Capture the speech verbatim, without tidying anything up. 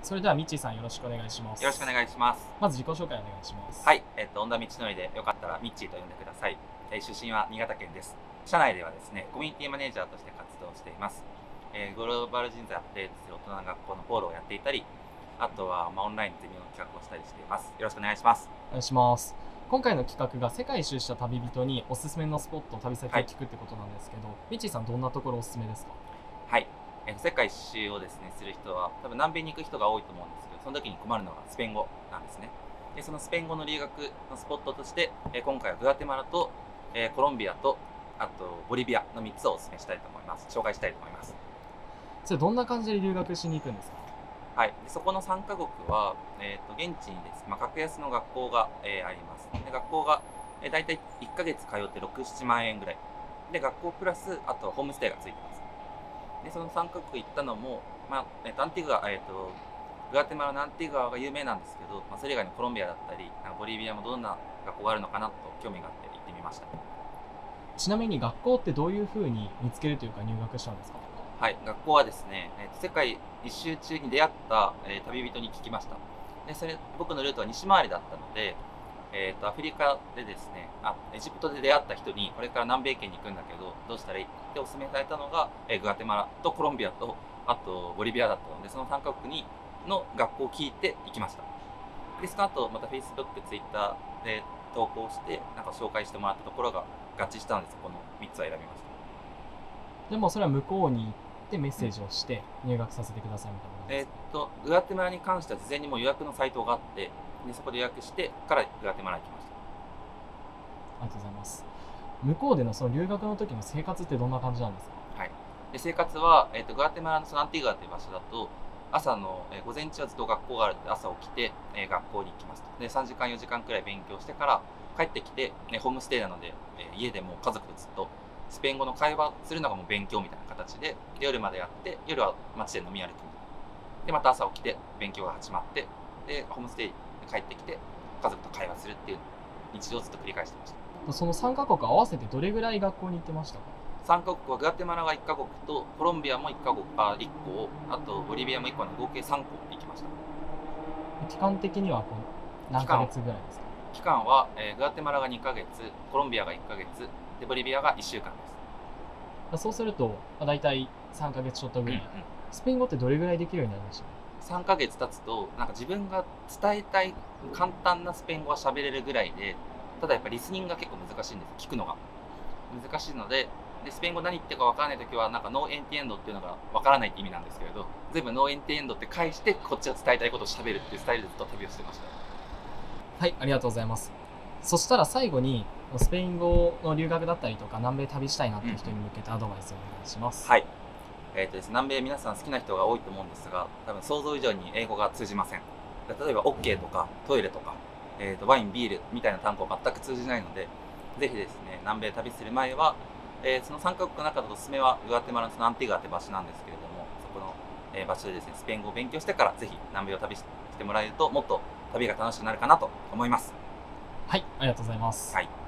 それではミッチーさんよろしくお願いします。 よろしくお願いします。 まず自己紹介お願いします。 はい、えっと、恩田道のりでよかったらミッチーと呼んでください。えー、出身は新潟県です。社内ではですね、コミュニティマネージャーとして活動しています。えー、グローバル人材を例とする大人の学校のフォローをやっていたり、あとは、まあ、オンラインゼミの企画をしたりしています。よろしくお願いします。 お願いします。今回の企画が世界一周した旅人におすすめのスポット、旅先を聞くってことなんですけど、はい、ミッチーさんどんなところおすすめですか？ はい、えー、世界一周をですね、する人は多分南米に行く人が多いと思うんですけど、その時に困るのがスペイン語なんですね。で、そのスペイン語の留学のスポットとして、えー、今回はグアテマラと、えー、コロンビアと、あとボリビアのみっつをお勧めしたいと思います。紹介したいと思います。 それどんな感じで留学しに行くんですか？ はい、でそこのさんカ国は、えー、と現地にです、まあ、格安の学校が、えー、あります。で学校が、えー、大体いっかげつ通ってろく、ななまんえんぐらい。で、学校プラス、あとホームステイがついてます。で、そのさんカ国行ったのも、まあえー、とアンティグア、えー、とグアテマラのアンティグアが有名なんですけど、まあ、それ以外のコロンビアだったり、ボリビアもどんな学校があるのかなと興味があって行ってみました。 ちなみに学校ってどういうふうに見つけるというか入学したんですか？ はい、学校はですね、えー、世界一周中に出会った、えー、旅人に聞きました。で、それ僕のルートは西回りだったので、えー、とアフリカでですねあ、エジプトで出会った人に、これから南米圏に行くんだけど、どうしたらいいってお勧めされたのが、えー、グアテマラとコロンビアと、あとボリビアだったので、そのさんカ国にの学校を聞いて行きました。で、その後、また Facebook、Twitter で投稿して、なんか紹介してもらったところが合致したので、そこのみっつを選びました。 でもそれは向こうに行ってメッセージをして入学させてくださいみたいな感じですか？ えーっと、グアテマラに関しては事前にもう予約のサイトがあって、でそこで予約してからグアテマラに来ました。 ありがとうございます。向こうでのその留学の時の生活ってどんな感じなんですか？ はい、で生活は、えー、とグアテマラのそのアンティグアという場所だと、朝の、えー、午前中はずっと学校があるので、朝起きて、えー、学校に行きますと。で、さんじかんよじかんくらい勉強してから帰ってきて、ね、ホームステイなので、えー、家でも家族とずっとスペイン語の会話するのがもう勉強みたいな形で、で夜までやって、夜は街で飲み歩くみたいな。で、また朝起きて勉強が始まって、でホームステイで帰ってきて家族と会話するっていう日常をずっと繰り返してました。 そのさんカ国合わせてどれぐらい学校に行ってましたか？ さんカ国はグアテマラがいっカ国と、コロンビアもいっカ国、あいっこ、あとボリビアもいっこの合計さんこ行きました。 期間的にはこう何ヶ月ぐらいですか？ 期間は、えー、グアテマラがにかげつ、コロンビアがいっかげつ、でボリビアがいっしゅうかんです。 そうすると、まあ、大体さんかげつちょっとぐらい、うんうん、スペイン語ってどれぐらいできるようになりました？ さんかげつ経つと、なんか自分が伝えたい簡単なスペイン語は喋れるぐらいで、ただやっぱりリスニングが結構難しいんです。聞くのが難しいので、でスペイン語何言ってるか分からないときは、なんかノーエンティエンドっていうのが分からないって意味なんですけれど、全部ノーエンティエンドって返して、こっちは伝えたいことを喋るっていうスタイルでずっと旅をしてました。 はい、ありがとうございます。そしたら最後にスペイン語の留学だったりとか南米旅したいなっていう人に向けてアドバイスをお願いします。 はい、えーとですね、南米皆さん好きな人が多いと思うんですが、多分想像以上に英語が通じません。例えば OK とかトイレとか、えー、とワイン、ビールみたいな単語は全く通じないので、ぜひですね、南米旅する前は、えー、そのさんカ国の中でおすすめはグアテマラのそのアンティグアって場所なんですけれども、そこの、えー、場所でですね、スペイン語を勉強してからぜひ南米を旅してもらえると、もっと旅が楽しくなるかなと思います。 はい、ありがとうございます。 はい。